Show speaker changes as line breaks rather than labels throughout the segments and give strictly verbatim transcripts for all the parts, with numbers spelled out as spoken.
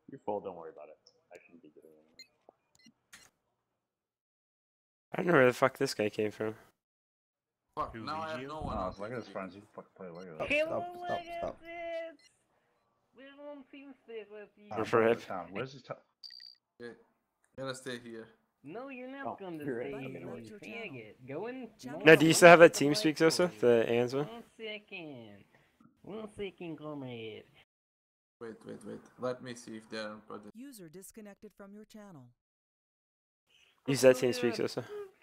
You're full, don't worry about it. I shouldn't be getting anything.
I don't know where the fuck this guy came from.
Fuck,
Who
now I
leads
have
you?
no one.
Oh,
on
it's like his
T V.
friends. You can fucking play Lego.
Stop,
Hello,
stop, stop.
Legacies! We don't seem to stay with you.
Uh,
for
burn
it.
the town. Where's his town?
Okay. Gotta stay here.
No, you're not
Oh,
going to
you're
stay
right.
here,
Left
you
your channel.
faggot. Go in.
Channel
No, do you still have that team
One
speaks also? The Ans one?
second. One second, comrade.
Wait, wait, wait. Let me see if they're on project.
User disconnected from your channel.
Use that team speaks also.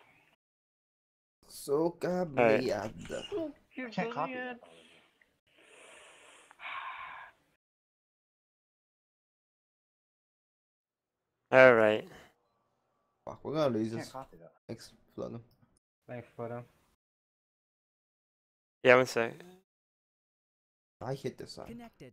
So cabreado.
I can't copy that.
Alright.
Fuck, we're gonna lose
I
this.
can't copy that.
Thanks, Flano.
Thanks, photo.
Yeah, one sec.
I hit this side.
Connected.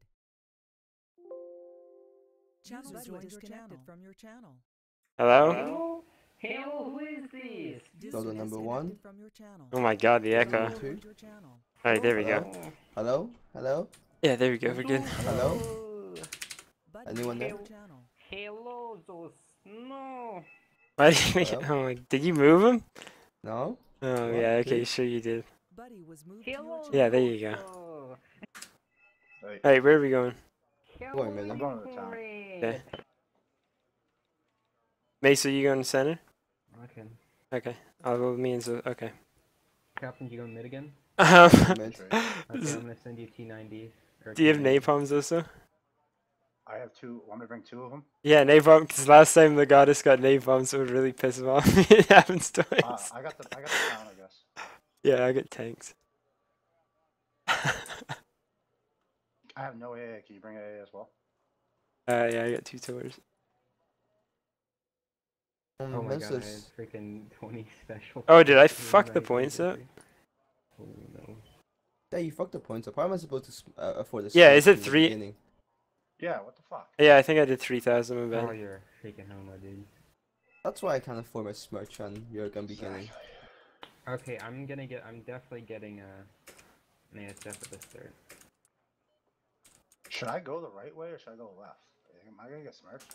Channel User disconnected from your channel.
Hello?
Hello? Hello, who is this?
User
Brother number one.
disconnected from your channel.
Oh my god, the echo.
Two.
Joined your channel.
Alright, there we go.
Oh.
Hello? Hello?
Yeah, there we go, we're good.
Hello?
Buddy
Anyone
joined
there?
your channel.
Hello, those. No.
Why did you make it? Oh my, did you move him?
No?
Oh
What?
yeah, okay,
Did-
sure you did.
Buddy was moved to your
Hello.
channel.
Yeah, there you go.
Zozo.
Hey,
Alright, where are we going?
Hello,
Wait a minute.
I'm going to the town.
comrade.
Okay. Mace, are you going center?
Okay.
Okay. I'll go with me and so okay.
Captain, you going mid again?
Um,
Mid.
Okay, I'm gonna send you T ninety.
do you have napalms also?
I have two. Want me to bring two of them?
Yeah, napalm, because last time the goddess got napalm, so it would really piss him off. It happens twice.
Uh, I got the. I got the town, I guess.
Yeah, I got tanks.
I have no A A. Can you bring A A as well?
Uh, yeah, I got two tours.
Um,
Oh my
this
god, I
is-
had freaking twenty special.
Oh, did I
points
fuck the
right
points
there.
up?
Oh no.
Yeah, you fucked the points up. How am I supposed to sp- uh, afford this?
Yeah, is it
in the
three-
beginning?
Yeah. What the fuck?
Yeah, I think I did three thousand, my
Oh,
bad.
you're a freaking homo, dude.
That's why I can't afford my smirch on your gun beginning.
Okay, I'm gonna get. I'm definitely getting a an A S F at the start.
Should I go the right way or should I go left? Am I gonna get smirched?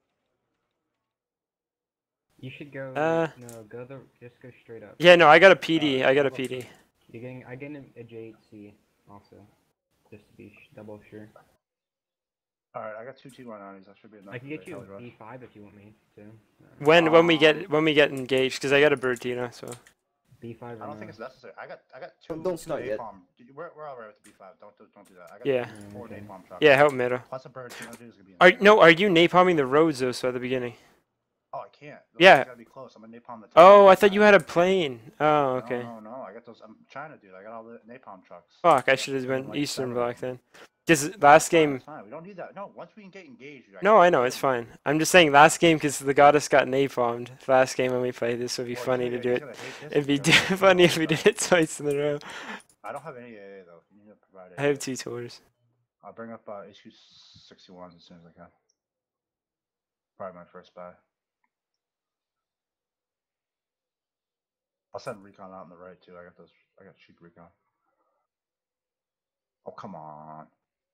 You should go.
Uh,
no, go the. Just go straight up.
Yeah, no, I got a P D. I got a P D.
You're getting. I get an, a J eight C also, just to be sh double sure.
Alright, I got two T one nineties. That should be enough.
I can
for
get
the
you
heli
a
rush.
B five if you want me to. Uh,
When when we
Um,
get when we get engaged, because I got a Bertino, so.
B five.
I
Or
don't think
no?
it's necessary. I got I got two.
Don't- don't
two
start yet.
napalm. Did you- We're we're alright with the B five. Don't do don't do that. I got
Yeah.
four
Okay.
napalm trucks.
Yeah, help middle.
Plus a bird. Two is gonna be.
Are
insane.
no? Are you napalming the roads though? So at the beginning.
Oh, I can't. Those
Yeah.
things gotta be close. I'm gonna napalm the.
Oh,
town.
I thought you had a plane. Oh, okay.
No, no, no. I got those. I'm trying to do. I got all the napalm trucks.
Fuck, I should have
Like
been
seven
Eastern
of
Bloc
them.
then. Because last
It's fine,
game.
it's fine. We don't need that. No, once we can get engaged. I
No,
can
I know
do
it's
it.
fine. I'm just saying last game because the goddess got napalmed. Last game when we played this would be
Well, he's
funny
gonna
to
get-
do
he's
it.
gonna hate this
It'd be
because he's
funny
gonna
if we
hate
did it twice in a row.
that. I don't have any A A though. You need to provide A A.
I have two tours.
I'll bring up uh, H Q sixty-ones as soon as I can. Probably my first buy. I'll send recon out on the right too. I got those. I got cheap recon. Oh come on.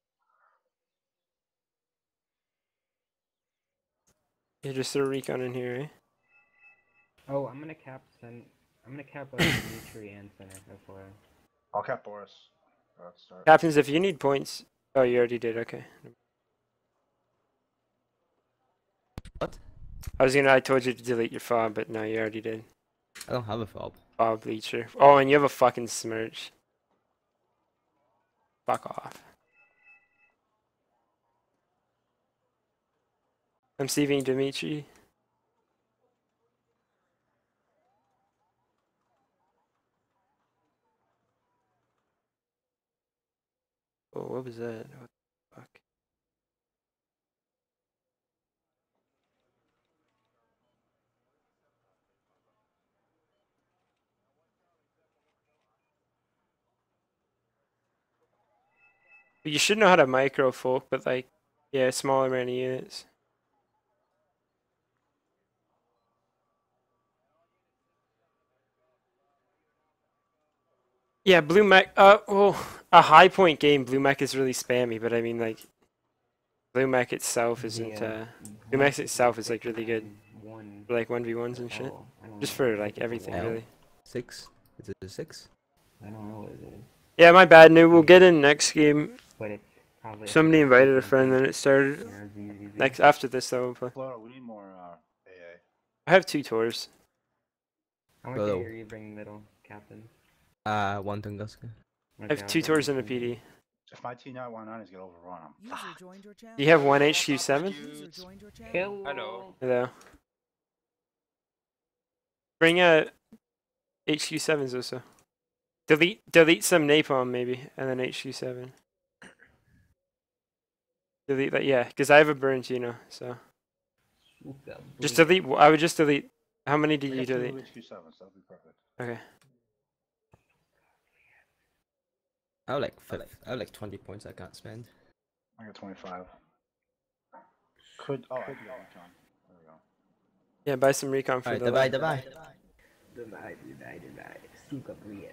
You just throw recon in here, eh?
Oh, I'm gonna cap send. I'm gonna cap uh, Dimitri and center. That's why.
I'll cap Boris. Uh, Let's start.
Captains, if you need points. Oh, you already did. Okay.
What?
I was gonna. I told you to delete your fob, but no, you already did.
I don't have a fob.
Fob bleacher. Oh, and you have a fucking smirch. Fuck off. I'm saving Dimitri. Oh, what was that? What the fuck? You should know how to micro folk, but like, yeah, smaller amount of units. Yeah, blue mech. Uh, well, a high point game, blue mech is really spammy, but I mean, like, Blue mech itself isn't.
The,
Uh,
uh,
Blue mech itself is like really good
One.
for like one v ones and shit.
Oh, I don't
Just
know.
for like everything
L.
really.
Six? Is it a six?
I don't know what it is,
Yeah, my bad, new. We'll get in next game.
but it's probably.
Somebody invited a friend, then it started. Next after this though, we'll play.
Flora, we need more uh, A A.
I have two tours.
How much
Hello.
are you bring middle, Captain?
Uh, one Tunguska.
I have two tours and a P D.
If my T nine one nine is get overrun, I'm
User
fucked.
joined your channel.
Do you have one H Q seven?
User joined your channel.
Hello.
Hello. Bring a H Q sevens also. Delete delete some napalm maybe, and then H Q seven. Delete that, yeah, because I have a burnt, you know, so. Just delete, I would just delete, how many did you delete?
H Q sevens, that'll be perfect.
Okay.
I have like five, I have like twenty points I can't spend.
I got twenty-five. Could, oh, I could go recon. There we go.
Yeah, buy some recon for
Alright,
the
divide,
lab.
divide.
Divide, divide, divide. Suka Briet.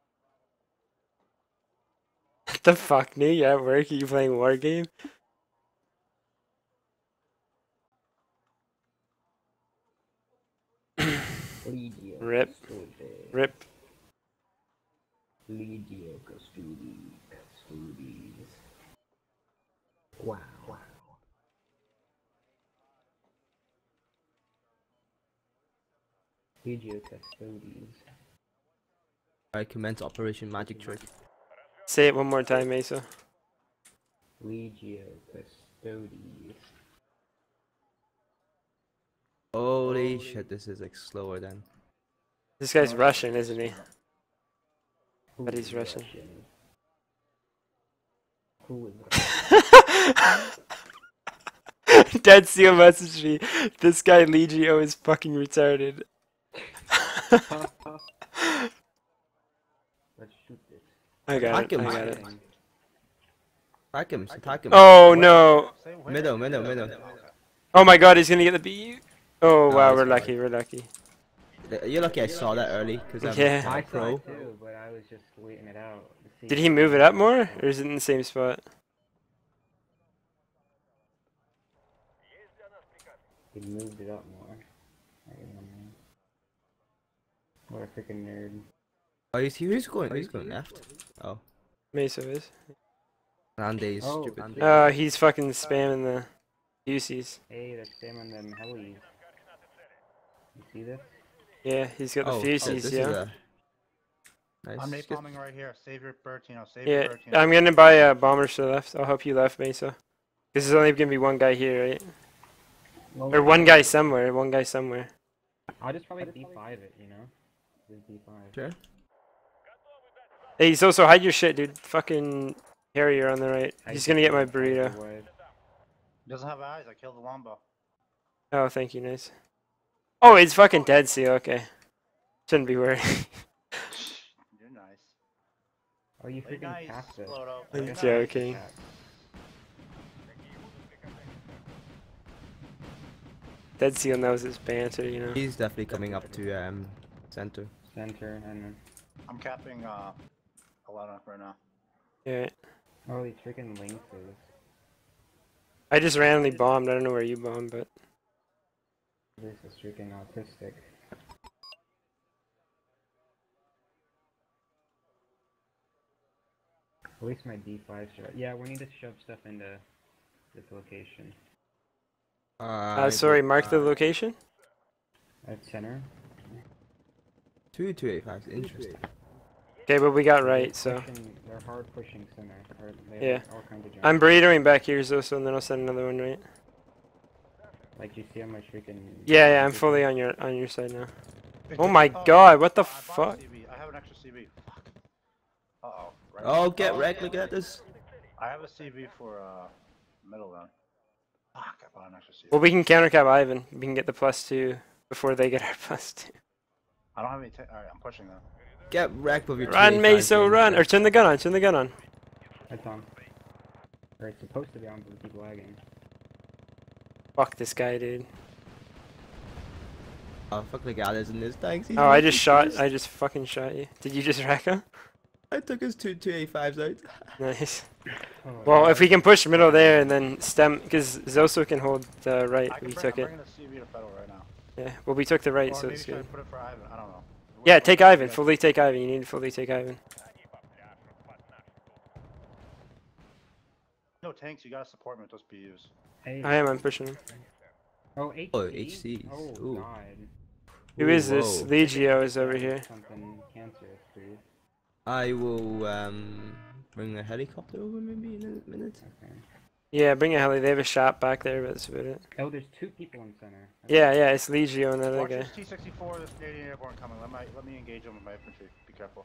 What the fuck, Nick? You at work? Are you playing Wargame? Rip. Rip.
Legio Custodi. Custodies. Wow. Wow. Legio Custodies.
I commence Operation Magic Trick.
Say it one more time, Mesa.
Legio Custodies.
Holy shit, this is like slower than.
This guy's Russian, isn't he?
Who
But
is
he's Russian.
Who is Russian?
Dead Seal messaged me. This guy Legio is fucking retarded.
Let's shoot this.
I got
Attack
it.
him.
I got it.
Attack him, attack him.
Oh no!
Middle, middle, middle.
Oh my god, he's gonna get the B. Oh
No,
wow,
he's
we're
fine.
lucky. We're lucky.
You're lucky I saw that early, because I'm
Yeah.
I
a
saw
pro.
it too, but I was just waiting it out. to see
Did
if
he move it up more,
was-
or is it in the same spot?
He moved it up more. I don't know. What a freaking nerd.
Oh, he's, he's going, he's going left. Oh.
Mesa is.
Andy's
Oh,
stupid.
Andy.
Uh, he's fucking spamming the U Cs.
Hey, they're spamming them helis. You see this?
Yeah, he's got the
Oh, oh,
fuses,
this
yeah.
is a... Nice.
I'm
Good.
napalming right here. Save your Bertino. Save your
Yeah,
Bertino.
I'm gonna buy a bomber to the left. I'll help you left, Mesa. This is only gonna be one guy here, right?
Well,
Or one guy somewhere. One guy somewhere.
I'll just probably D five it, you know? Just D five.
Sure.
Hey, he's also hide your shit, dude. Fucking Harrier on the right.
I
He's
just
gonna get my
D five
burrito.
otherwise.
Doesn't have eyes. I killed the Wombo.
Oh, thank you, nice. Oh, it's fucking Dead Seal. Okay. Shouldn't be worried.
You're nice.
Oh, you
Hey,
freaking
nice.
passed it.
Floto.
I'm
Hey, nice.
joking. Dead Seal knows his banter, you know.
He's definitely coming up to um center.
Center and
I'm capping uh, eleven right now.
Yeah.
oh, these freaking links.
I just randomly bombed. I don't know where you bombed, but
This is freaking autistic. At least my D five shot. Yeah, we need to shove stuff into this location.
Uh,
uh, sorry. Mark the location.
At center.
Two two eight five. Interesting.
Okay, but we got
They're
right, so
pushing- they're hard pushing center. Or they have
Yeah.
all kinds of
I'm
jumps.
burritoing back here, so so then I'll send another one, right?
Like, you see how much freaking.
Yeah, yeah. I'm fully on your on your side now. Oh
Okay.
my god! What the
I bought a
fuck?
C B. I have an extra C B. Fuck. Uh oh. Right.
Oh, get wrecked! Look at this.
I have a C B for uh middle then. Fuck. I bought an extra C B.
Well, we can countercap Ivan. We can get the plus two before they get our plus two.
I don't have any. Ta Alright, I'm pushing them.
Get wrecked with your
Run,
two eighty-five
Meso,
game.
run! Or turn the gun on. Turn the gun on.
It's on. Or it's supposed to be on, but it keeps lagging.
Fuck this guy, dude.
Oh fuck the guy that's in this tank.
Oh, I just shot. I just fucking shot you. Did you just wreck him?
I took his two two A fives out.
Nice.
Oh,
Well, if we can push middle there and then stem, because Zoso can hold the right.
I can
We
bring,
took
I'm
it.
bringing a C V to Federal right now.
Yeah. Well, we took the right,
Or
so
maybe
it's
should I
good.
put it for Ivan? I don't know.
Yeah,
Which
take
one?
Ivan.
Yeah.
Fully take Ivan. You need to fully take Ivan.
No tanks, you gotta support me with those B Us.
Hey,
I am. I'm pushing him.
Oh, H C?
Oh, H Cs.
Oh,
Ooh.
God.
Who
Ooh,
is this?
whoa.
Legio is over here.
Something cancerous, dude.
I will um bring a helicopter over maybe in a minute.
Okay.
Yeah, bring a heli. They have a shop back there, but that's about it.
Oh, there's two people in center. Okay.
Yeah, yeah, it's Legio and that other
Watch
guy.
this T sixty-four, this Canadian airborne coming. Let me, let me engage them with my infantry. Be careful.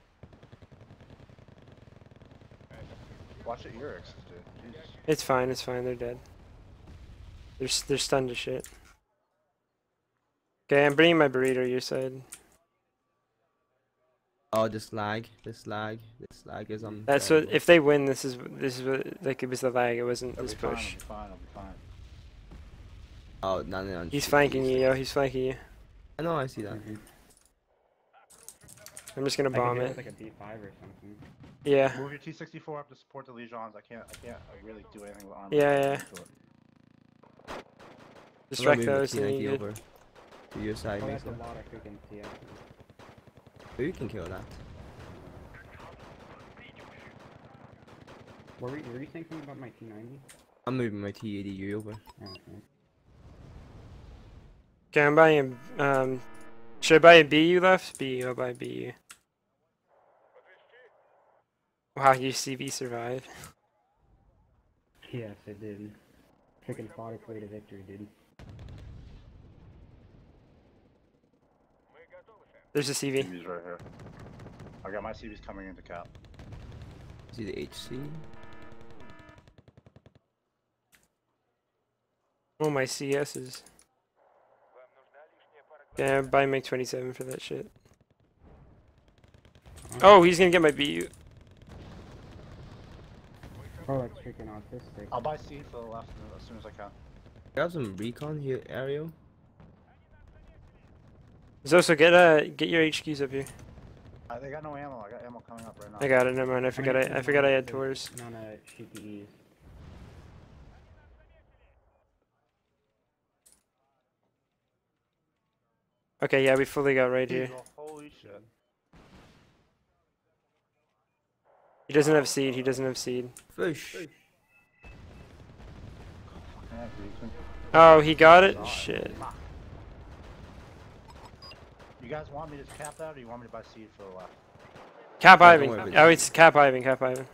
Watch it, your X's, dude. Jesus.
It's fine. It's fine. They're dead. They're s- they're stunned to shit. Okay, I'm bringing my burrito your side.
Oh, this lag, this lag, this lag is on.
That's what. If they win, this is this is what, like it was the lag. It wasn't
It'll
this
be fine,
push.
it'll be fine, it'll be fine.
Oh, no, no, no.
He's flanking you, yo. He's flanking you.
I know, I see that.
Mhm.
I'm just gonna
I could
bomb
do
it.
Like a D five or something.
Yeah.
Move your T sixty-four up to support the Legions. I can't, I can't really do anything with armor.
Yeah, yeah.
To it.
Distract
I'm gonna move
those.
the
And
T
you
ninety
good.
over to your side,
Oh, that's a
Mesa.
lot of freaking T F.
Who can kill that?
Were, we, were you saying something about my T ninety?
I'm moving my T eighty U over.
Oh, okay.
Okay, I'm buying. Um, should I buy a B U left? B U. I'll buy B U. Wow, you C V survived.
Yes, it did. Freaking fought its way to victory, dude.
There's a C V.
C V's right here. I got my C Vs coming into cap.
See the H C?
Oh, my C S's. Yeah, buy Mig twenty-seven for that shit. Oh, he's gonna get my B U.
Oh, that's freaking autistic.
I'll buy seed for the left as soon as I can.
I have some recon here, Aerial.
Zoso, get uh, get your H Qs up here.
Uh, they got no ammo. I got ammo coming up right now.
I got it. Never mind. I forgot. I, I forgot I had tours.
Not a shoot the E's.
Okay, yeah, we fully got right here.
Diesel, holy shit.
He doesn't have seed. He doesn't have seed.
Fish.
Yeah, decent.
Oh, he got it. Shit.
You guys want me to cap that, or you want me to buy seed for the left?
Cap
don't
Ivan.
worry about
Oh,
it.
it's Cap Ivan. Cap Ivan.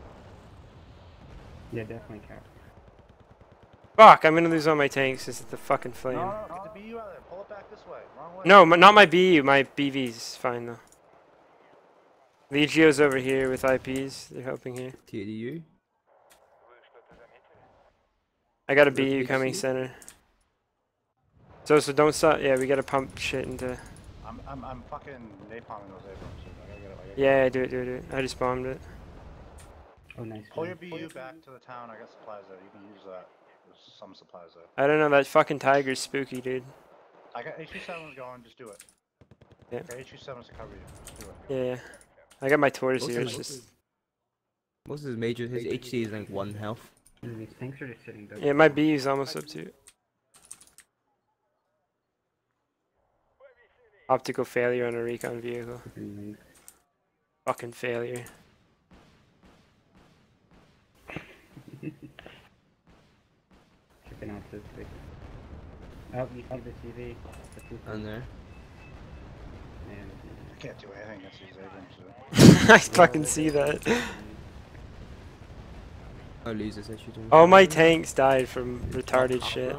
Yeah, definitely cap.
Fuck! I'm gonna lose all my tanks. This is the fucking flame.
No, no, no, get the B U out of there. Pull it back this way. Wrong way.
No, m- not my B U. My B V's fine though. Legio's over here with I Ps. They're helping here.
T eighty U.
I got a
Is
B
that
U
H C?
coming center. So, so don't stop. Yeah, we gotta pump shit into.
I'm, I'm, I'm fucking napalming those Abrams. So I gotta get it. I gotta get
Yeah, yeah, do it, do it, do it. I just bombed it.
Oh, nice.
it. Pull your
one.
B U back to the town. I got supplies there. You can use that. There's some supplies there.
I don't know. That fucking tiger's spooky, dude.
I got H Q sevens going. Just do it.
Yeah.
Okay, H Q sevens to cover you. Just do it.
Yeah, yeah. I got my tours
What's
here.
his-
It's just.
What's his major? His H C is like one health.
Dude, these things are just sitting there.
Yeah, my B U's almost up to. Optical failure on a recon vehicle.
Freaking
Fucking failure.
autistic. Oh, you see the C V. The two
On there.
Man,
I can't do anything against these Abrams. So.
I fucking see that.
Oh, losers said she didn't.
All my tanks died from retarded shit.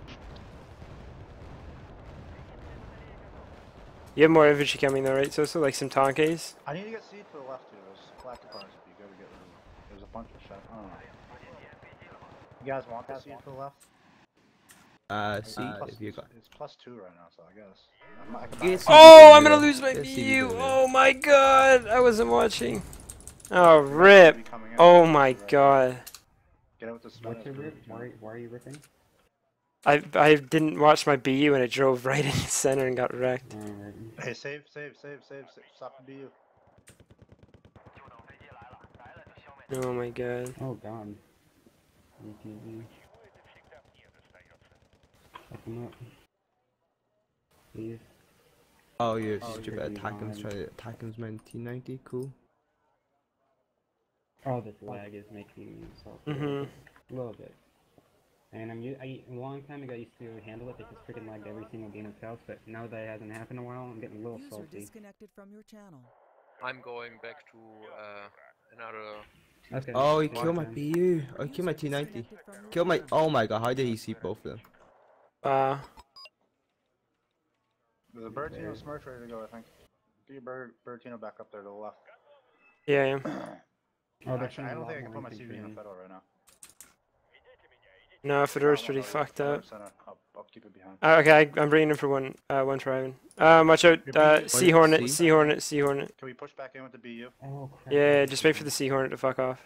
You have more infantry coming though, right? So, so like some Tonkes?
I need to get seed for the left too. There's collector parts if you go to get rid of them. There's a bunch of shit. I don't know. You guys want the seed for the left?
Uh,
It's
see
plus-
if you got.
It's plus two right now, so I guess. I'm, I can buy
Yes.
it.
Oh, I'm
Yeah,
gonna lose my
yeah, see,
B U!
we do, yeah.
Oh my god! I wasn't watching. Oh, rip!
Coming in.
Oh my
Right.
god.
Get out with the
what's
spinners,
your
dude.
rip? Why, why are you ripping?
I I didn't watch my B U and it drove right in the center and got wrecked.
Alright.
Hey, save, save, save, save, save. Stop the B U.
Oh my god.
Oh god. A T V. Fuck him up. Please.
Oh, you're
Oh,
stupid.
you're
Atacms,
behind.
try to Atacms nineteen ninety. Cool.
Oh, this lag is making me so
Mhm.
a little bit. And I'm u- I, a long time ago I used to handle it because freaking lagged every single game itself, but now that it hasn't happened in a while, I'm getting a little
User
salty.
disconnected from your channel.
I'm going back to uh, another.
Okay.
Oh, he
take
killed my
your time.
B U. Oh, he killed my
User
T ninety.
disconnected from your
Killed my.
channel.
Oh my god, how did he see both of them?
Wow.
There's a Bertino Smurf ready to go, I think. Get your Ber Bertino back up there to the left.
Yeah, I am.
Oh, they're
Actually,
showing
I
a
don't
lot
think I can
more
put my C V in a
infantry.
Federal right now.
No, Fedora's
No,
pretty
no, no,
fucked
no,
up.
center. I'll, I'll keep it behind.
Uh, okay, I, I'm bringing him for one. Uh, one for Ivan. Um, watch out. Uh, Sea Hornet. Sea Hornet. Sea Hornet.
Can we push back in with the B U?
Oh crap.
Yeah, just wait for the Sea Hornet to fuck off.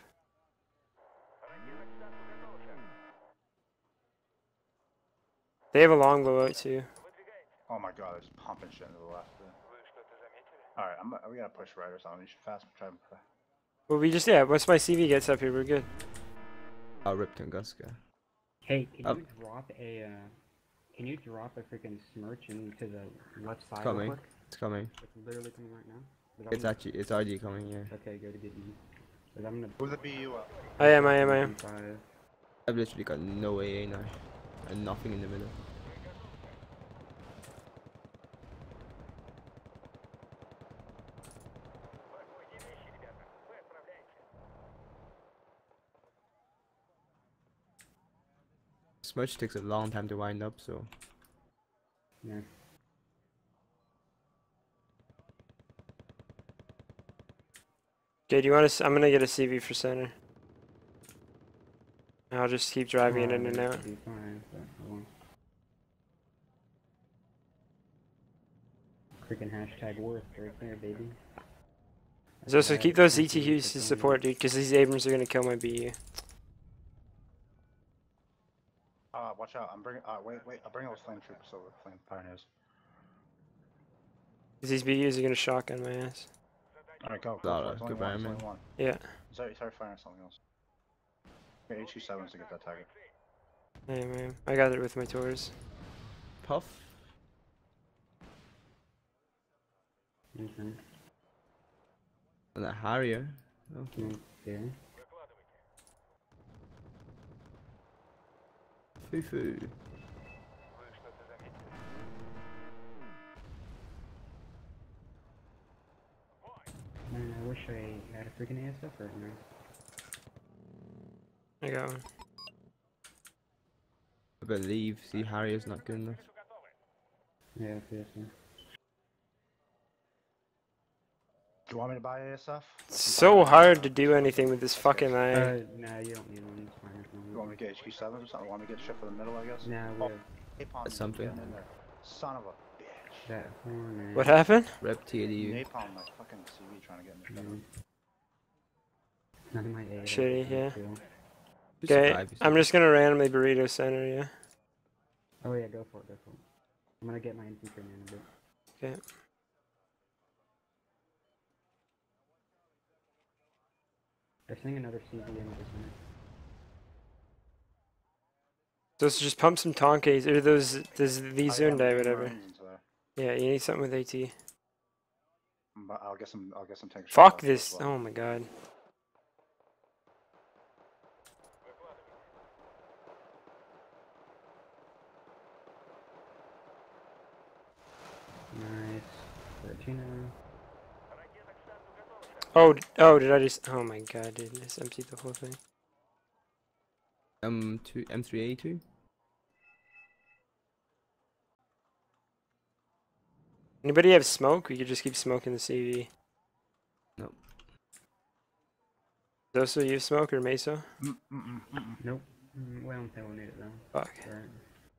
They have a long blowout too.
Oh my god, there's pumping shit to the left. Alright, I'm we gotta push right or something. You should fast try and play.
Well, we just yeah. Once my C V gets up here, we're good.
Oh, rip Tunguska.
Hey, can
Oh.
you drop a uh, can you drop a freaking smirch into the left side?
coming.
Real quick?
It's coming.
It's literally coming right now. 'Cause I'm
It's
gonna-
actually, it's already coming, yeah.
Okay, go to get me. 'Cause I'm gonna.
Move the B U up.
I am. I am. I am.
Five.
I've literally got no A A now. And nothing in the middle. Smudge takes a long time to wind up, so.
Yeah.
Okay, do you want to? I'm gonna get a C V for center. I'll just keep driving it in and out.
Be fine, but I won't. Freaking hashtag worth right there, baby.
So, so
That's
keep
bad.
those
Thank you
Z T Us
for
to
telling
support,
me.
dude, because these Abrams are gonna kill my B U.
Uh, watch out. I'm bringing. Uh, wait, wait. I'm bringing those flame troopers over. Flame pioneers.
Because these B Us are gonna shotgun my ass.
Alright, go. Go.
Alright,
for it. It's only
goodbye,
one. It's
man.
only one.
Yeah.
Sorry, sorry, firing something else. Okay, H Q sevens to get that target.
I am. I am. I got it with my tours.
Puff.
Okay.
And that Harrier. Okay.
Okay.
Foo foo.
Man, I wish I had a freaking A S F right now.
I got one.
I believe, see, Harrier's not good enough.
Yeah, seriously.
Do you want me to buy A S F?
It's so hard to do anything with this fucking eye.
Uh, nah, you don't need one. It's fine. It's
You want me to get H Q sevens or something? Want me to get shit for the middle, I guess?
Nah, we
Oh,
have
napalm
That's something.
getting in there. Son of a bitch.
that horn.
What happened?
Rep T A D U.
Napalm my fucking C V trying to get in there.
Mm. None of my A.
Shitty, yeah.
Too.
Just
Okay,
survive, you
I'm
see.
just gonna randomly burrito center, yeah.
Oh yeah, go for it. Go for it. I'm gonna get my infantry in a bit.
Okay.
They're sending another C V in this minute.
So let's just pump some Tonkes, or those, those, these
I am
Zundai,
getting
whatever.
Marines into there.
Yeah, you need something with AT.
But I'll get some. I'll get some tank.
Fuck
shots as
this,
well.
oh my god.
Nice. thirteen.
Oh, d- oh, did I just, oh my god, dude, I just emptied the whole thing.
M two M three A two.
Anybody have smoke? We could just keep smoking the C V.
Nope.
Doso, you have smoke or Meso?
Mm, mm, mm, mm, mm.
Nope. Mm, well, I don't think we'll need it though.
Fuck.
Alright.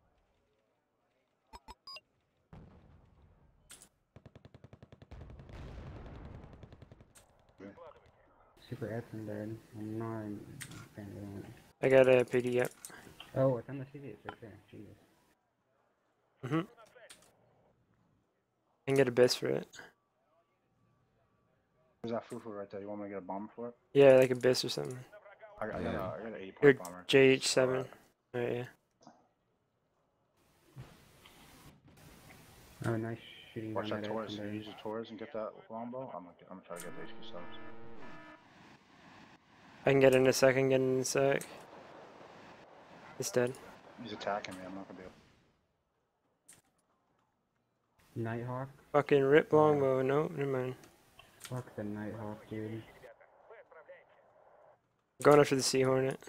Super Edson dead. I'm not a fan of that.
I got a P D up.
Oh, it's on the C V. It's right there. Jesus.
Mm-hmm. I can get a bis for it.
There's that fufu right there. You want me to get a bomb for it?
Yeah, like a bis or something.
I got, I got,
Yeah.
a, I got an eight
Or
point bomber.
J H seven. Alright, yeah.
Oh, nice shooting.
Watch
down
that
that
Taurus.
edge
You
there.
use the Taurus and get that longbow. I'm gonna, I'm gonna try to get the H Q subs.
I can get in a second, get in a sec. It's dead.
He's attacking me. I'm not gonna be able.
Nighthawk?
Fucking rip longbow. No, never mind.
Fuck the Nighthawk, dude.
Going after the Sea Hornet.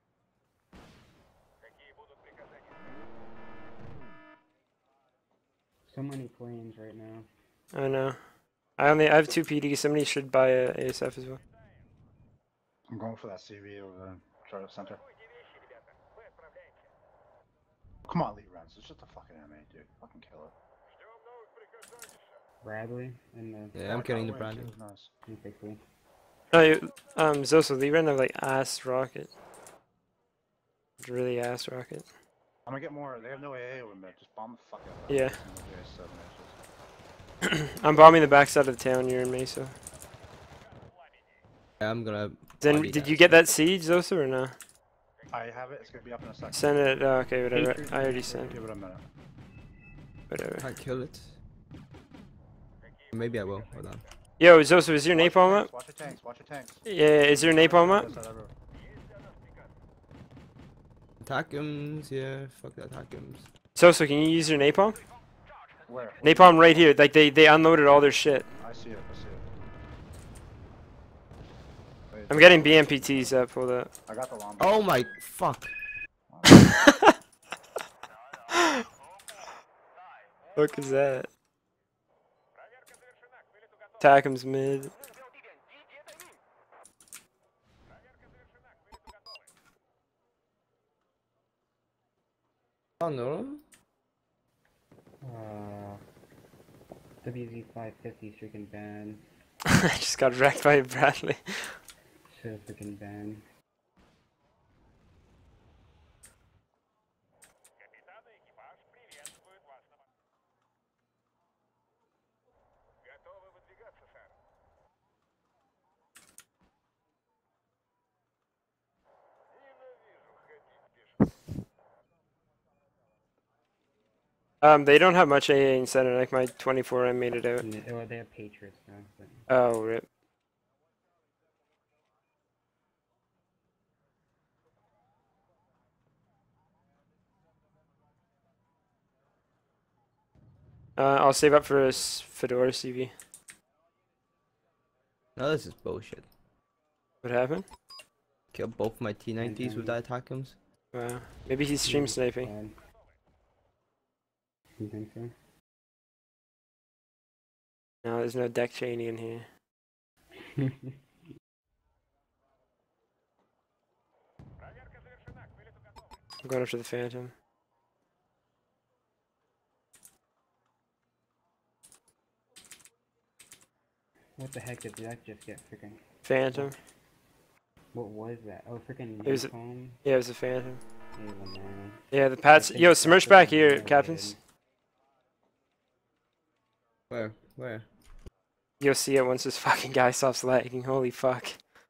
So many planes right now.
I know. I only I have two P D. Somebody should buy a A S F as well.
I'm going for that C V over there. Charlotte Center. Come on, Lee Renz. It's just a fucking M A, dude. Fucking kill it.
Bradley and the.
Yeah, I'm killing the Bradley.
Nice.
Okay, cool.
No, you, um, Zoso, Lee ran have like ass rocket. It's really ass rocket.
I'm gonna get more. They have no A A over there. Just bomb the fuck out of
Yeah.
that. Seven inches.
I'm bombing the backside of the town. You're in Mesa.
Yeah, I'm gonna.
Then
body
did
that.
you get that siege, Zoso, or no?
I have it. It's gonna be up in a second.
Send it. Oh, okay, whatever.
Hatred
I already
Hatred.
sent.
Give it a minute.
Whatever.
Can't kill it. Maybe I will. Hold on.
Yo, Zoso, is your
Watch
napalm
your
up?
tanks, Watch your tanks. Watch your tanks.
Yeah, is your napalm up?
Yes, whatever.
Atacms, yeah. Fuck the Atacms.
Zoso, can you use your napalm?
Where?
Napalm right here. Like they they unloaded all their shit.
I see it. I see it. Wait,
I'm getting B M P Ts up. Hold up.
I got the longbow.
Oh my fuck.
Fuck is that? Atacms mid.
Oh no.
Uh, W Z five fifty freaking ban.
I just got wrecked by a Bradley.
So freaking ban.
Um, they don't have much A A in center. Like my twenty-four M made it out.
And they, well, they have Patriots now. But
Oh, rip. Uh, I'll save up for a s- Fedora C V.
No, this is bullshit.
What happened?
Kill both my T nineties with that Atacms.
Wow. Maybe he's stream sniping.
bad. You think so?
No, there's no deck Cheney in here. I'm going after the Phantom.
What the heck did that just get freaking?
Phantom.
What was that? Oh, freaking
It was a-
Napalm?
Yeah, it was a Phantom.
Ew, man.
Yeah, the Pats.
think
Yo,
that's
Smirch
freaking
back here,
so
captains.
Where? Where?
You'll see it once this fucking guy stops lagging. Holy fuck.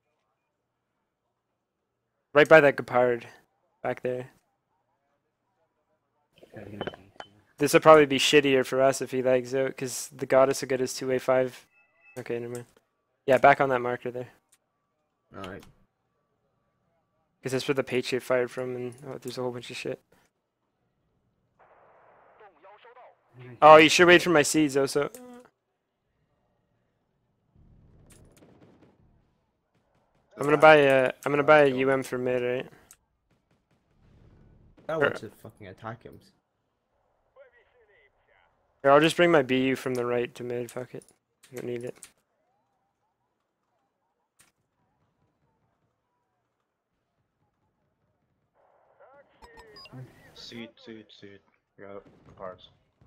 Right by that Gepard. Back there.
Gotta get my
This will probably be shittier for us if he lags out, because the Goddess will get his two A five. Okay, never mind. Yeah, back on that marker there.
Alright.
Because that's where the Patriot fired from, and oh, there's a whole bunch of shit.
Nice.
Oh, you should wait for my seeds, though, so... I'm gonna buy a, I'm gonna buy a U M for mid, right?
I want to fucking Atacms.
Here, I'll just bring my B U from the right to mid, fuck it. I don't need it.
Seed, seed, seed. We got parts.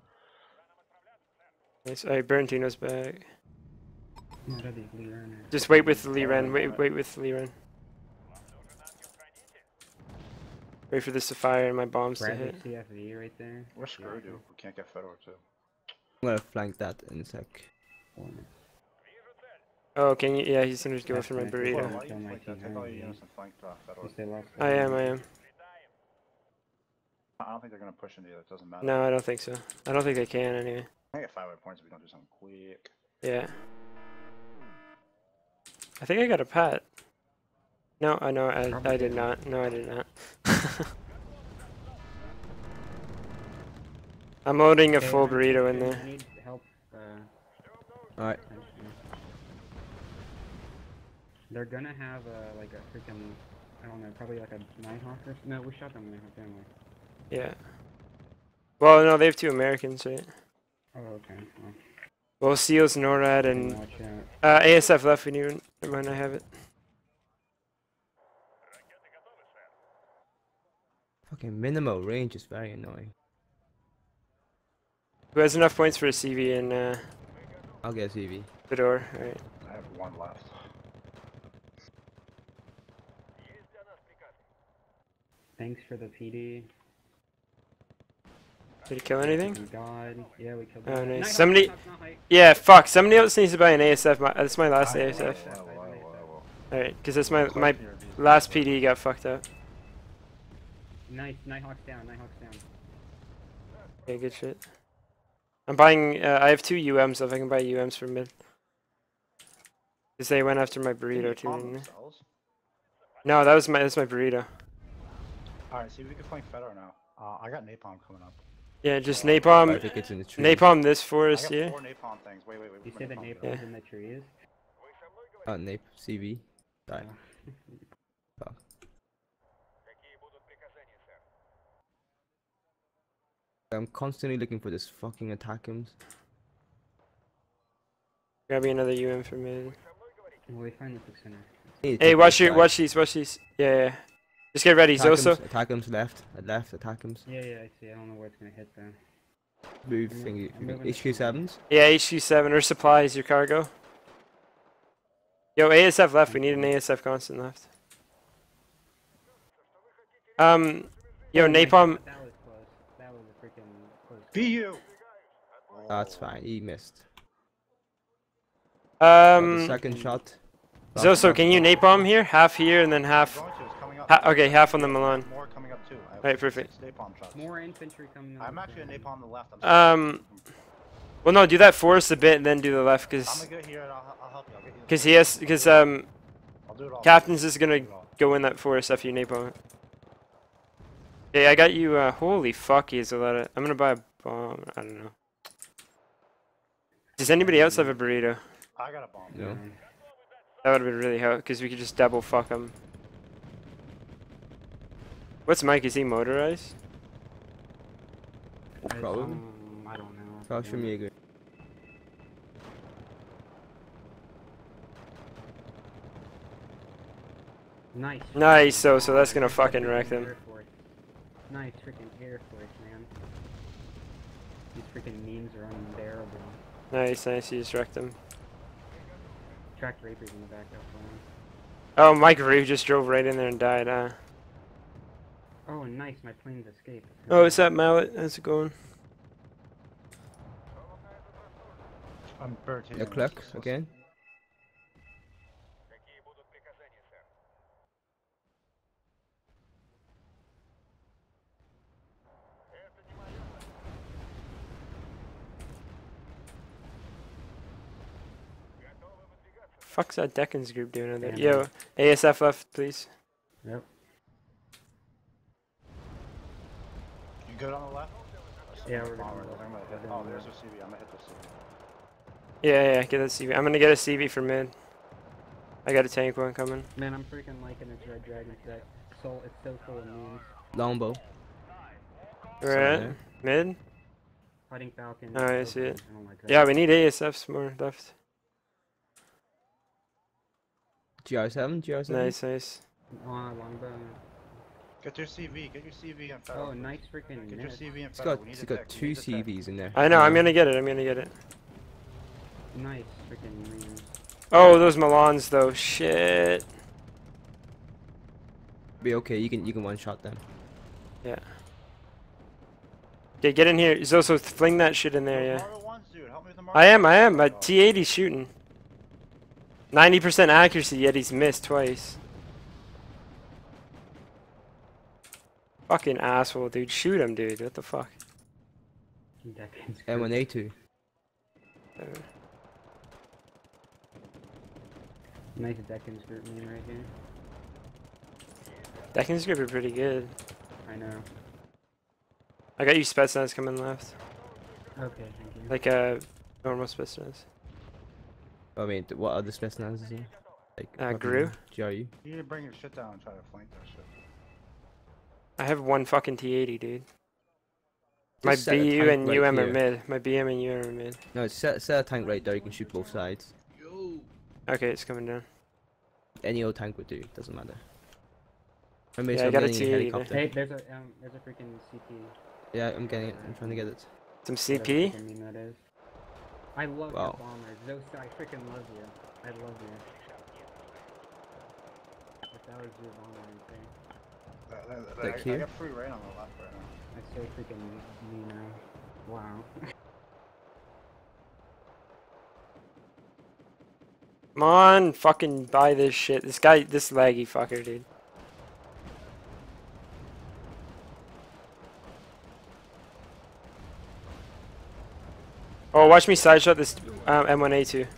Nice. Alright, Bernardino's back.
Not a big Lee runner.
Just wait with Lee Ren, wait, wait with Lee Ren. Wait for this to fire and my bombs to
Bradley
hit.
C F V right there.
We're screwed, dude. We can't get Fedor too.
I'm gonna flank that in a sec.
Oh, can you? Yeah, he's gonna go
That's
for my
nice.
Well,
burrito.
why you
Don't
flank
like
that? I
you,
thought
huh?
you innocent flanked uh, Fedor.
You stay lost.
I am, I am.
I don't think they're gonna push into you. It doesn't matter.
No, I don't think so. I don't think I can anyway.
I get five points if we don't do something quick.
Yeah. I think I got a pat. No, I know I
Probably
I did
did.
not. No, I did not. I'm loading a
Okay,
full
I-
burrito in
I
there.
need help. Uh,
Alright.
they're gonna have uh, like a freaking, I don't know, probably like a Nighthawk or s- no, we shot them Nighthawk, didn't we?
Yeah. Well, no, they have two Americans, right?
Oh, okay. Well,
Well, Seals, NORAD,
then
and
watch out.
uh, A S F left. We need. Never mind, I have it.
Fucking minimal range is very annoying.
Who has enough points for a C V and uh,
I'll get a C V.
Fedor? Alright.
I have one left.
Thanks for the P D.
Did he kill anything?
Thank God. Yeah, we killed
Oh,
them.
nice.
Nighthawk,
Somebody-
Nighthawk, Nighthawk.
Yeah, fuck. Somebody else needs to buy an A S F. My, that's my last
I
A
will,
S
I will,
F.
I will, I will, I will.
Alright, because that's my my
Click here, these-
last P D got fucked up.
Nice, Nighthawk's down, Nighthawk's down.
Okay, good shit. I'm buying. Uh, I have two U Ms. If I can buy U Ms for mid. Because they went after my
Did they
burrito too,
bomb
didn't they?
themselves?
No, that was my that's my burrito.
Alright, see if we can flank Fedor now. Uh, I got napalm coming up.
Yeah, just
I
napalm.
think it's in the tree.
Napalm this
I
forest
got
here.
four napalm things. Wait, wait, wait.
You
wait,
said that
napalm.
napalm's
Yeah.
in the trees?
Oh, Nape. C V. Die. Fuck. I'm constantly looking for this fucking Atacms.
Grab me another U M for mid.
Well, we finally took center.
Hey, watch your watch these, watch these. Yeah, yeah. Just get ready, Zoso.
Atacms left. At left. Atacms.
Yeah, yeah, I see. I don't know where it's gonna hit though.
Move
I'm
thingy.
I'm moving
H Q sevens.
Yeah, H Q seven or supplies your cargo. Yo, A S F left. We need an A S F constant left. Um, yo,
Oh my
napalm.
God, that was close. That was a freaking close.
Be you!
That's fine. He missed.
Um,
the second shot.
Zoso, can you napalm here? Half here and then
I'm
half.
going to, it's coming up.
Ha okay, half on the Milan.
More coming up too. I have
Right, perfect.
six napalm shots.
More infantry coming up.
I'm actually a napalm on the left. I'm
Um, well, no, do that forest a bit and then do the left,
I'm
cause,
gonna get here and I'll, I'll help you. I'll get you.
cause he has, cause um,
I'll do it all.
Captain's is gonna
I'll do it all.
go in that forest after you napalm it. Okay, I got you. Uh, holy fuck, he's a lot of. I'm gonna buy a bomb. I don't know. Does anybody else have a burrito?
I got a bomb.
No.
Um,
That would have been really helpful, because we could just double fuck him. What's Mike? Is he motorized?
I-
Probably.
um, I don't know.
Cross from Jaeger.
Nice.
Nice, so- so
Oh,
that's gonna
there's a
fucking
freaking
wreck them.
Air Force. Nice freaking Air Force, man. These freaking memes are unbearable.
Nice, nice. You just wrecked him.
Tracked Rapers in the back up front.
Oh, Mike Rue just drove right in there and died. Uh.
Oh, nice, my planes escaped.
Oh, what's that, Mallet? How's it going?
I'm thirteen.
The clock again.
Fuck's that Deccan's group doing in there?
Damn
Yo,
it.
A S F left, please.
Yep.
You good on the left?
Yeah, we're
Bomber,
gonna-
I'm gonna hit.
we're
Oh,
gonna-
there's a C V. I'm gonna hit the C V.
Yeah, yeah, get that C V. I'm gonna get a C V for mid. I got a tank one coming.
Man, I'm freaking liking this Red Dragon set. So, it's so full of memes.
Longbow.
We're at
yeah.
mid.
Fighting Falcon.
Oh, I
so
see it.
good. Oh my god.
Yeah, we need A S Fs more left.
G R seven. G R seven.
Nice, nice.
Oh, longbow.
Get your C V. Get your C V and Fedor.
Oh, nice freaking
Get your
net.
C V and
It's
Fedor.
got
We need
it's
the
got
tech, we
two
need the
C
tech.
Vs in there.
I know. I'm
Yeah.
gonna get it. I'm gonna get it.
Nice freaking memes.
Oh, those Milans though. Shit.
Be okay. You can you can one shot them.
Yeah. Okay, get in here. Zoso, fling that shit in there.
Those
Yeah.
Marder ones, dude. Help me with the
I am.
Marder
I am.
ones.
A T eighty shooting. ninety percent accuracy, yet he's missed twice. Fucking asshole, dude. Shoot him, dude. What the fuck?
M one A two.
Uh,
Nice Deccan skirt main right here.
Deccan script are pretty good.
I know.
I got you Spetsnaz coming left.
Okay, thank you.
Like a normal Spetsnaz.
I mean, th- what other Spetsnaz is he? Like,
Uh,
fucking
Gru?
G R U?
You need to bring your shit down and try to flank that shit.
I have one fucking T eighty, dude. My
Just set a
B U
tank
and
right
U M are
here.
mid. My B M and U M are mid.
No, set, set a tank right there, you can shoot both sides.
Okay, it's coming down.
Any old tank would do, doesn't matter. Remember,
Yeah,
so
I
I'm
got a
getting
T eighty there.
helicopter.
Hey, there's a um, there's a freaking C P.
Yeah, I'm getting it, I'm trying to get it.
Some C
Whatever
P?
freaking meme that is. I love
Wow.
your bombers. Those, I freaking love you. I love you. If that was your bomber right there.
That, that, that,
Like
I, I
here?
got free rain on the left right now.
That's so freaking me now. Wow.
Come on, fucking buy this shit. This guy, this laggy fucker, dude. Oh, watch me side shot this um, M one A two.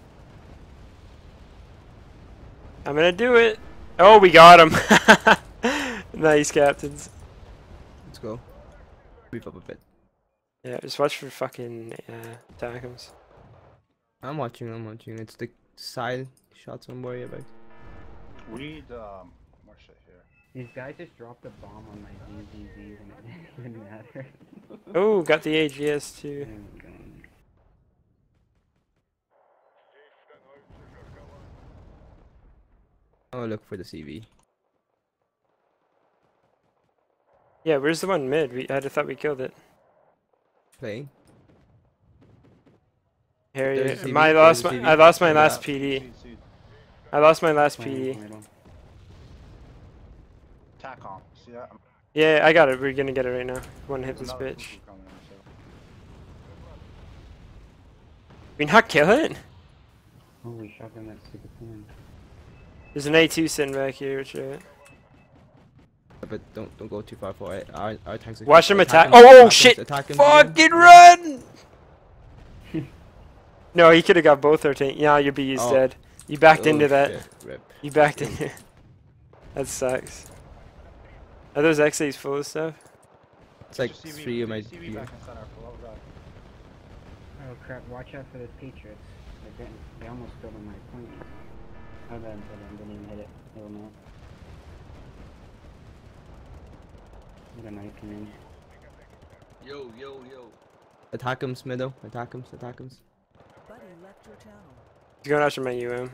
I'm gonna do it. Oh, we got him. Nice, captains.
Let's go. Beef up a bit.
Yeah, just watch for fucking uh, Atacms.
I'm watching, I'm watching. It's the side shots I'm worried about.
We need um, more shit here.
These guys just dropped a bomb on my Z Z Z and it didn't even matter.
Oh, got the A G S too.
Oh my God.
I'll look for the C V.
Yeah, where's the one mid? We, I thought we killed it.
Playing.
Here,
There's
yeah.
a C V,
My
there's
lost,
a
my,
C V.
I lost my
Look
last
out.
P D.
Seed, seed.
I lost my last P
Playing
D.
in the middle.
Tacom. See that? I'm-
Yeah, I got it. We're gonna get it right now. One hit
there's
this
another
bitch.
cuckoo coming in, so-
We not kill it?
Holy shotgun, that stupid thing.
There's an A two sitting back here, which right.
But don't don't go too far for it. Our, our tanks are
Watch them attack.
him,
Oh,
attack him,
shit!
attack him,
Fucking run! No, he could have got both our tank. Yeah, your B is
Oh.
dead. You backed
Oh,
into that.
shit, rip.
You backed into. That sucks. Are those X As full of stuff?
It's like
Just C V,
three of my
C V
gear.
back in center, for love of God.
Oh crap, watch out for those Patriots. They, didn't, they almost killed on my point. Oh, then, then, didn't even hit it. Little no. What a knife came in.
Yo, yo, yo.
Attack him, Smido. Attack him, attack him.
Buddy left your channel.
He's going after my U M.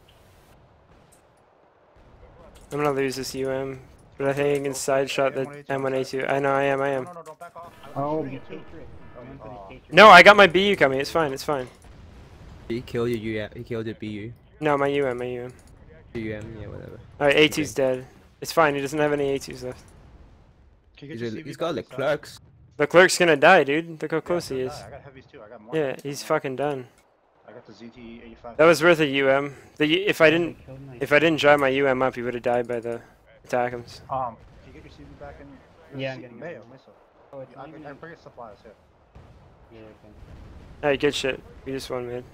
I'm gonna lose this U M. But I think I can side shot the M one A two. I know I am, I
No,
am.
no, no, don't back off. I'm
Oh,
shooting
the
it too.
Patriots. I went for
Oh.
these Patriots.
No, I got my B U coming. It's fine, it's fine.
He killed your U M. He killed your B U.
No, my U M, my U M.
U M, yeah, whatever.
Alright, A two's dead. It's fine, he doesn't have any A twos left.
Can you
He's,
get your
a,
C V
he's
back
got
in
like
center?
clerks.
The clerk's gonna die, dude. Look how
Yeah,
close
so
he
did
is.
I. I got heavies too. I got more.
Yeah,
heavies
he's
than
fucking done.
I got the Z T eighty-five.
That was worth a U M. The, U- if I
Oh,
didn't
they killed my
if I didn't drive my U M up, he would have died by the Atacms.
Um, can you get your C V back in?
Yeah, I'm
C-
getting it.
Mayo, Mesa.
Oh, it's
I,
not even...
I bring supplies here.
Yeah, okay.
Alright, good shit. We just won mid.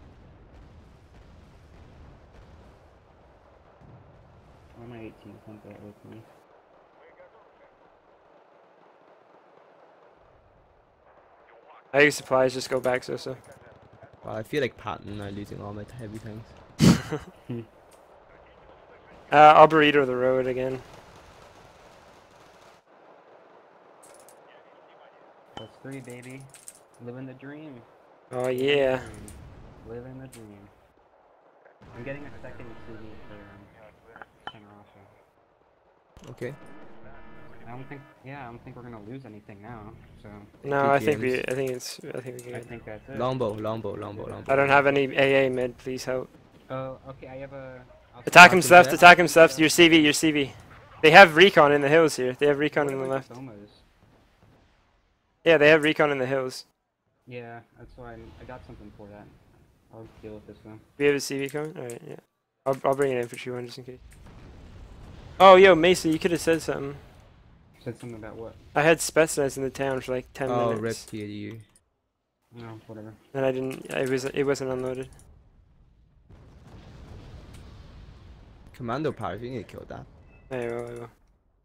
Why am I eighteen? Don't that with me.
I think supplies just go back so so.
Well, I feel like Patton are losing all my heavy tanks.
Uh, I'll burrito the road again.
Plus three, baby. Living the dream.
Oh yeah.
Living the dream. I'm getting a second C V for um, center also.
Okay.
I don't think, yeah, I don't think we're gonna lose anything now. So
No, I think we
G Ms.
I think it's I think we
I
can.
think that's it.
Longbow, longbow, longbow, longbow.
I don't have any A A mid, please help.
Oh, okay. I have a. I'll
Attack
him
him left,
left.
attack him left, your C V, your C V. They have recon in the hills here. They have recon
What
in the
about
left.
Somos?
Yeah, they have recon in the hills.
Yeah, that's why I'm, I got something for that. I'll deal with this one.
We have a C V coming? Alright, yeah. I'll, I'll bring an infantry one just in case. Oh, yo, Mason, you could have said something.
Said something about what?
I had Spetsnaz in the town for like ten
Oh, rip
minutes.
to you.
No, whatever.
And I didn't, it, was, it wasn't unloaded.
Commando powers, you need to kill that.
I will, I will.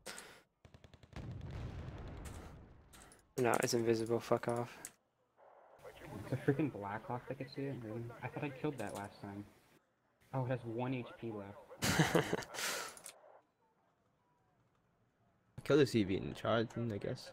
No, it's invisible, fuck off.
It's a freaking Blackhawk that gets it, really? I thought I killed that last time. Oh, it has one H P left.
Kill the C V in charge, I guess.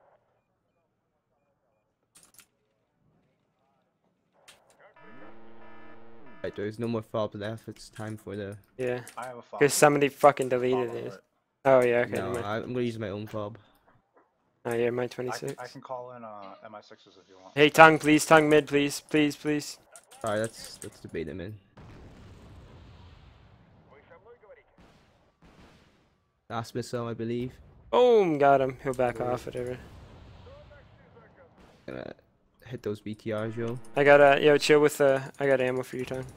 Right, there's no more fob left. It's time for the.
Yeah.
I have a fob.
Because somebody fucking deleted
Fob
it.
alert.
Oh, yeah, okay.
No,
never mind.
I, I'm gonna use my own fob.
Oh, yeah, my
I can,
twenty-six.
I can call in uh, M I sixes if you want.
Hey, tongue, please, tongue mid, please, please, please.
Alright, let's let's debate them in. Last missile, I believe.
Boom, got him. He'll back off, whatever.
Gonna hit those B T Rs, yo.
I got uh, yo, chill with the. I got ammo for you, tongue.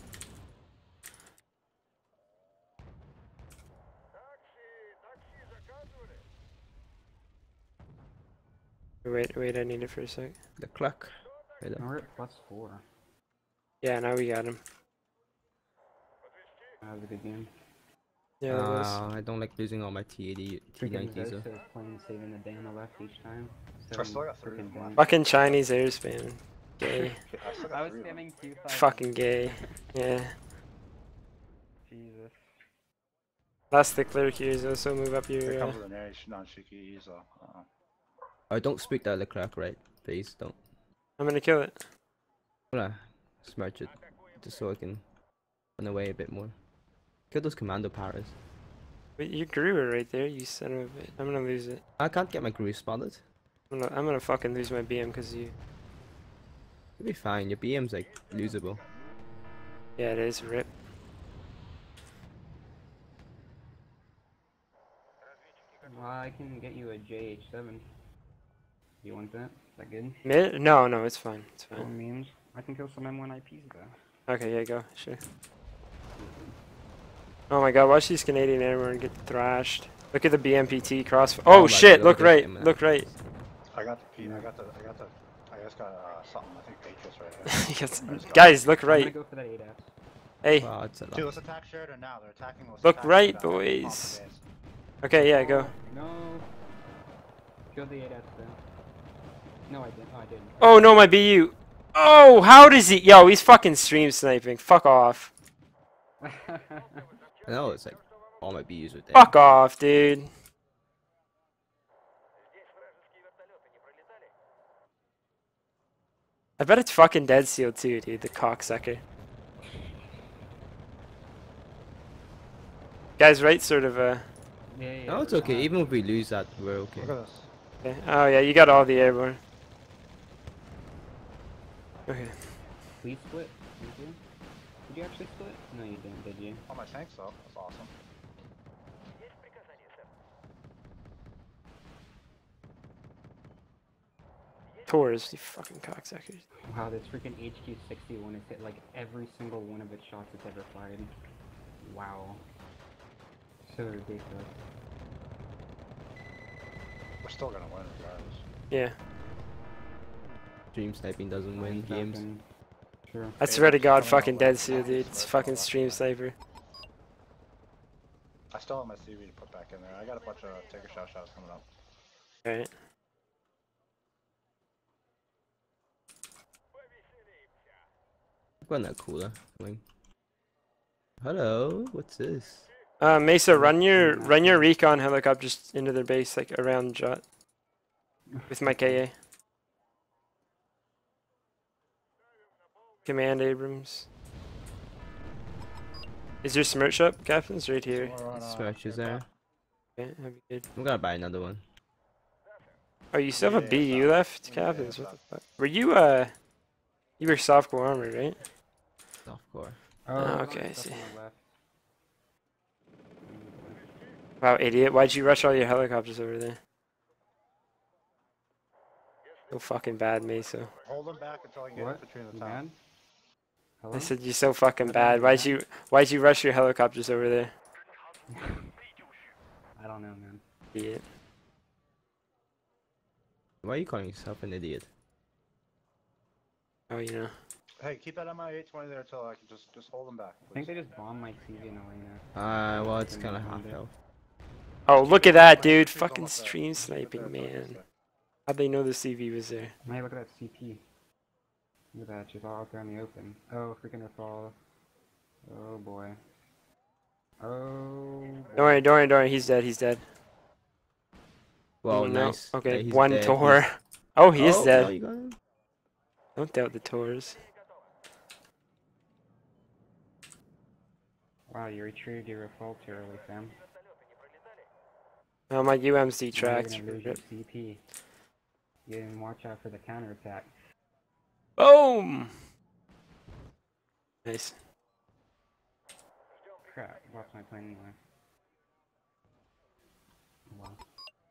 Wait, wait, I need it for a sec.
The clock. Right
Now
there.
we're at plus four.
Yeah, now we got him.
That was a good game.
Yeah, that was.
Uh, I don't like losing all my T eighty, T
Freaking
nineties.
Zosa
though.
is playing saving the day on the left each time.
I still got three
freaking
of them
dumb.
Fucking Chinese air spam. Gay.
I still got
I was
three of them.
spamming Q five.
Fucking gay. Yeah.
Jesus.
Last the clear keys also move up
Here
your. Uh,
comes the nation on Shiki Izo. Uh-uh.
Oh, don't speak that Leclerc, right? Please don't.
I'm gonna kill it.
I'm gonna smirch it just so I can run away a bit more. Kill those commando powers.
Wait, you grew it right there, you son of a bitch. I'm gonna lose it.
I can't get my groove spotted.
I'm gonna, I'm gonna fucking lose my B M because you.
You'll be fine. Your B M's like losable.
Yeah, it is. Rip.
Well, I can get you a J H seven. You want that? Is that good?
Mid? No, no, it's fine. It's
Oh,
fine.
memes. I can kill some M one I Ps though.
Okay, yeah, go. Sure. Oh my god, watch these Canadian airmen get thrashed. Look at the B M P T cross. Oh,
my
shit,
God,
look
look at
right.
him, man.
Look right.
I got the P. I got the. I got the. I just got uh, something. I think Patriots right here.
Yes.
I just got
Guys, look
I'm gonna
right.
go for that eight F.
Hey,
Wow, it's a lot.
Dude, let's attack Sheridan now. They're attacking. Let's
Look
attack
right,
Sheridan.
boys.
Pump the base.
okay, yeah, go.
No. Kill the eight F though. No, I didn't. Oh, I didn't.
Oh no, my B U. Oh, how does he? Yo, he's fucking stream sniping. Fuck off.
I know it's like all my B Us are dead.
Fuck off, dude. I bet it's fucking Dead Seal too, dude. The cocksucker. Guys, right? Sort of. Uh.
Yeah, yeah,
No, it's
we're
okay.
fine.
Even if we lose that, we're okay.
Look at this.
Okay. Oh yeah, you got all the airborne. Okay.
Please split. Thank you. Did you actually split? No, you didn't, did you?
Oh, my tanks though. That's awesome.
Tours, you fucking cocksuckers.
Wow, this freaking H Q sixty-one has hit like every single one of its shots it's ever fired. Wow. So ridiculous.
We're still gonna win regardless.
Yeah.
Stream sniping doesn't win games.
Fucking- Sure.
I swear to God, fucking Dead Seal, dude. It's fucking stream sniper.
I still have my C V to put back in there. I got a bunch of taker shot shots coming up.
Alright.
Run that cooler. Wing. Hello, what's this?
Uh, Mesa, run your run your recon helicopters into their base, like around Jot. With my K A. Command Abrams. Is your smirch up, Captain's right here.
We're on, uh,
Smirch is there.
Okay, that'd be good.
I'm gonna buy another one.
Oh, you still have a
Yeah,
B U
stop.
left,
Yeah,
Captains? What
stop.
the fuck? Were you uh, you were softcore armor, right?
Softcore.
Oh,
there's
okay,
only
I
stuff
see.
on the left.
Wow, idiot! Why'd you rush all your helicopters over there? So fucking bad, Mesa.
Hold them back until I get
What?
infantry in the
You
town.
mad? Hello?
I said you're so fucking
I
bad.
don't know
Why'd
that.
you why'd you rush your helicopters over there?
I don't know, man.
Idiot.
Why are you calling yourself an idiot?
Oh, you know.
Hey, keep that M I eight twenty there until I can just just hold them back.
I think
Please.
they just bombed my T V in Elena.
Uh, well, it's
Couldn't
kind of
defend
half
it.
health.
Oh, look at
Keep it
that,
there,
dude.
T V's
Fucking
almost there.
stream
Just keep it there
sniping,
until it gets
man.
there.
How'd they know the C V was there?
Hey, look at that C P. Look at that, she's all out there in the open. Oh, freaking her fall. Oh boy. Oh.
Don't
boy.
worry, don't worry, don't worry. He's dead. He's dead.
Well,
Oh, no.
nice.
Okay,
Yeah, he's
one
dead.
Tor.
He's-
Oh, he is
oh,
dead.
no, you got him?
Don't doubt the Tors.
Wow, you retrieved your fault too early, fam.
Oh, my U M's
Now you're
detract.
gonna lose your C P. You didn't watch out for the counterattack.
Boom! Nice.
Crap, lost my plane anyway. Oh, well.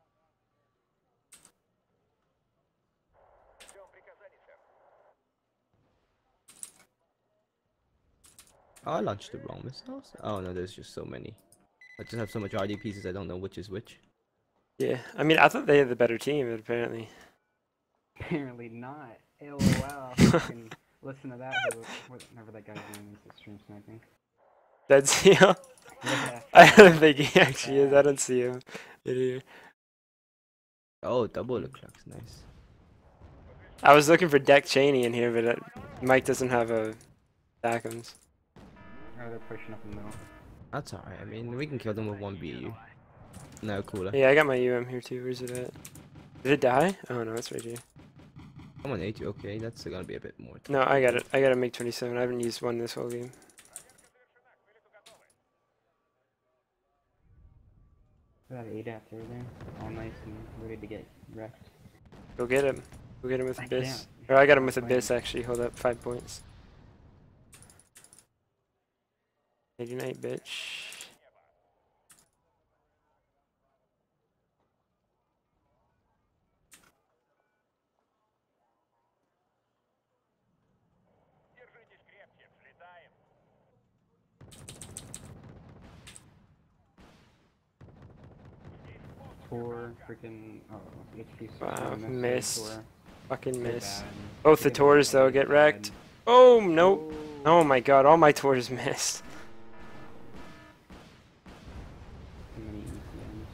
Oh, I launched the wrong missiles. Oh no, there's just so many. I just have so much R D pieces, I don't know which is which.
Yeah, I mean, I thought they had the better team, but apparently.
Apparently not. LOL. Fucking listen to that. Who, whatever that guy's name is, that's stream sniping.
Dead Seal?
Yeah.
I don't think he actually is. I don't see him in here.
Oh, double the clocks, nice.
I was looking for Deck Cheney in here, but uh, Mike doesn't have a Atacms.
Oh, they're pushing up the middle.
That's alright, I mean, we can kill them with one B U. No, cooler.
Yeah, I got my U M here too. Where's it at? Did it die? Oh no, it's right here.
I'm on eighty, okay, that's gonna be a bit more.
No, I got it. I got a MiG twenty-seven. I haven't used one this whole game.
That A D A T there, there. All nice and ready to get wrecked.
Go get him. Go get him with
I
Abyss.
can't.
Or I got him
I'm
with
playing.
Abyss actually. Hold up, five points. eighty-nine, bitch.
Tor, freaking, oh, H P
Wow,
missed.
missed. Fucking
So
miss.
bad.
Both the
Look at
Tors
that,
though
he's
get
bad.
wrecked. Oh nope.
Oh.
Oh my god, all my Tors missed.
Too many E C Ms.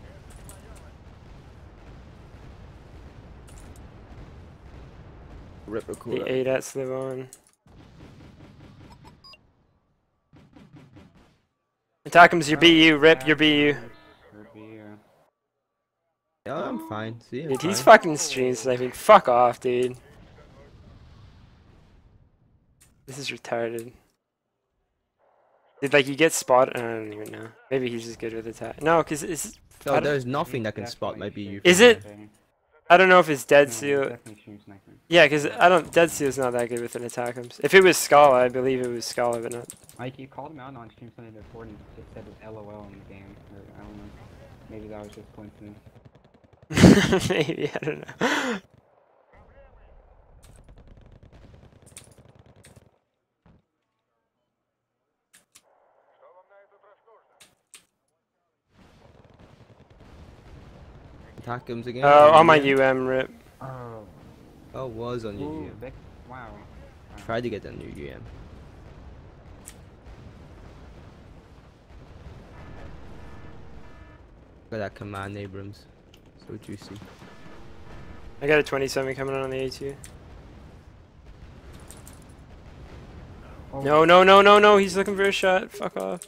Ripper cooler.
The A D A Ts live on. Atacms, your B U. Rip, your B U.
Your B U.
Yeah, I'm fine. See, I'm
Dude, he's
fine.
fucking stream sniping. Fuck off, dude. This is retarded. Did like you get spot? I don't even know. Maybe he's just good with attack. No, cause it's. I
No,
don't-
there's nothing that can
That's
spot
why
my
you
B U.
should
Is
from
it?
there.
sniping.
I don't know if it's Dead
No,
Seal.
definitely stream sniping.
Yeah, cause I don't. Dead Seal's not that good with an Atacms. If it was Scala, I believe it was Scala, but not.
Mike, you called him out on stream sniping before and just said LOL in the game. Or, I don't know. Maybe that was just coincidence.
Maybe, I don't know.
Atacms again.
Oh, on my
Yeah.
U M, rip.
Oh.
Oh, was on your
Ooh,
U M.
Vic. Wow.
Tried to get that new U M. Look at that command, Abrams. So juicy.
I got a twenty-seven coming on the A two.
Oh.
No, no, no, no, no. He's looking for a shot. Fuck off.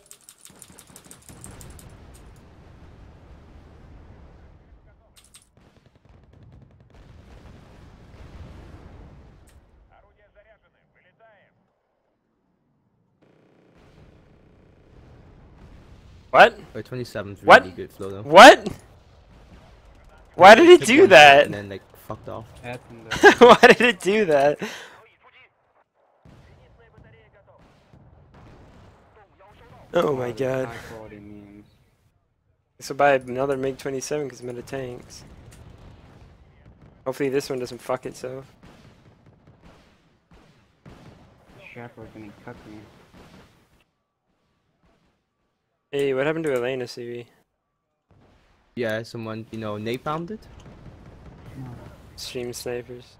What?
But twenty-seven's
What?
really good flow though.
What? Why did it
Took
do
one shot
that?
And then like fucked off.
That's in the...
Why did it do that? Oh my
Wow, these are
god.
High quality memes.
So buy another MiG twenty-seven because I'm out of tanks. Hopefully this one doesn't fuck itself.
chaperone's gonna cut me.
Hey, what happened to Elena, C V?
Yeah, someone, you know, napalmed it?
Stream snipers.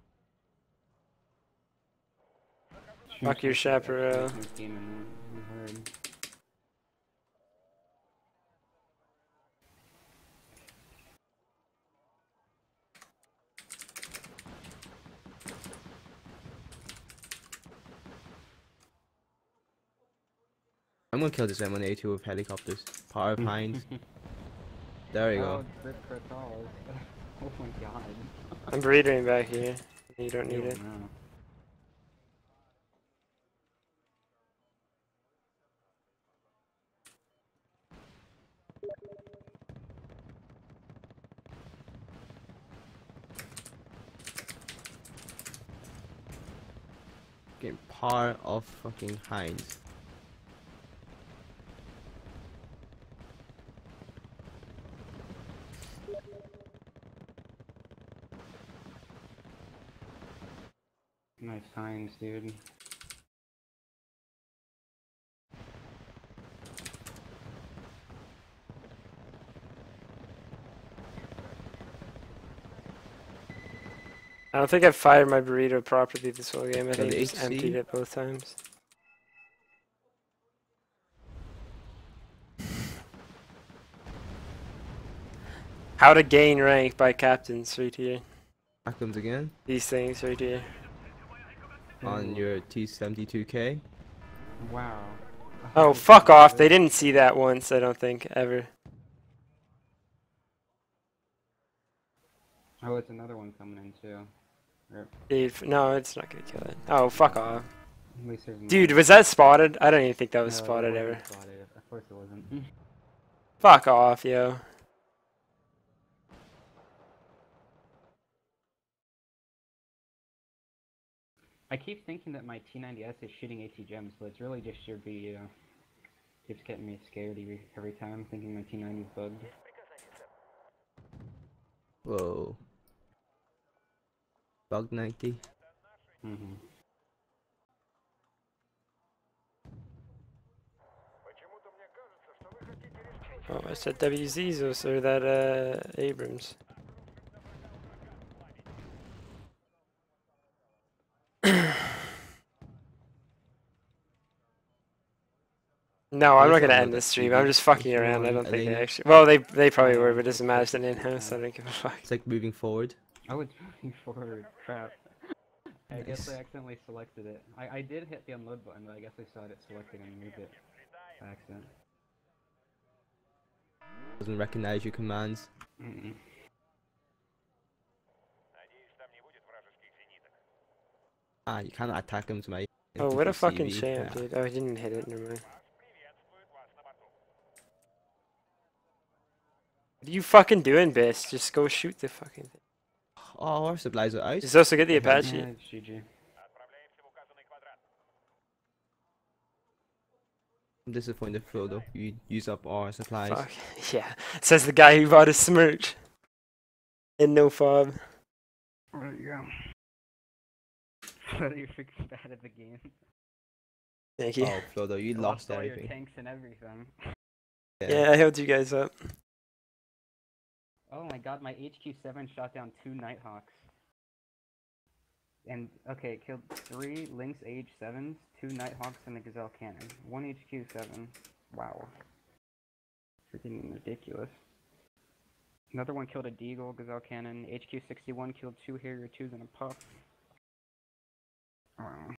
Stream
Fuck your
sniper
chaperone.
actually makes game in hard.
I'm gonna kill this M one A two with helicopters. Power of Hinds. There we go.
Oh, rip Kratos. Oh my god.
I'm breeding back here. You don't need
Ew,
it.
no.
Getting Power of fucking Hinds.
Nice signs, dude.
I don't think I've fired my burrito properly this whole game. I
Yeah,
think
the
I just
H C.
emptied it both times. How to gain rank by captains right here.
Atacms again.
These things right here.
On your T seventy-two K.
Wow.
Oh, fuck off. They didn't see that once, I don't think, ever.
Oh, it's another one coming in too. Rip.
Dude, no, it's not gonna kill it. Oh, fuck off.
At least there's
Dude,
more.
was that spotted? I don't even think that was
No, it
spotted
wasn't
ever.
spotted. Of course it wasn't.
Fuck off, yo.
I keep thinking that my T ninety S is shooting AT gems, but it's really just your B U. Keeps getting me scared every, every time, thinking my T ninety is bugged.
Whoa. Bug ninety.
Mm-hmm.
Oh, I said W Z's or that, uh, Abrams. No, I'm
I
not
just
gonna
don't know
end
that
this stream.
T V
I'm just fucking
is
around. I
on
don't think they
Elena.
actually. Well, they they probably were, but it doesn't matter. It's an in-house. So I don't give a fuck.
It's like moving forward.
Oh, it's moving forward. Crap. I guess
Nice.
I accidentally selected it. I, I did hit the unload button, but I guess I saw it selected and moved it by accident.
Doesn't recognize your commands.
Mm-mm.
Ah, you cannot attack him to my.
Oh, what a
infantry
fucking
C V.
champ,
Yeah.
dude. Oh, I didn't hit it. Never mind. What are you fucking doing, Biss? Just go shoot the fucking thing.
Oh, our supplies are out.
Just also get the
Yeah.
Apache.
Yeah, it's G G.
I'm disappointed, Frodo. You use up our supplies.
Fuck. Yeah. Says the guy who bought a smirch. And no fob.
There you go. You're freaking bad at the game.
Thank you.
Oh, Frodo, you
You
lost
all your
everything.
tanks and everything.
Yeah, I held you guys up.
Oh my god, my H Q seven shot down two Nighthawks. And, okay, it killed three Lynx A H sevens, two Nighthawks, and a Gazelle Cannon. One H Q seven. Wow. Freaking ridiculous. Another one killed a Deagle, Gazelle Cannon. H Q sixty-one killed two Harrier twos and a Puff. Wow.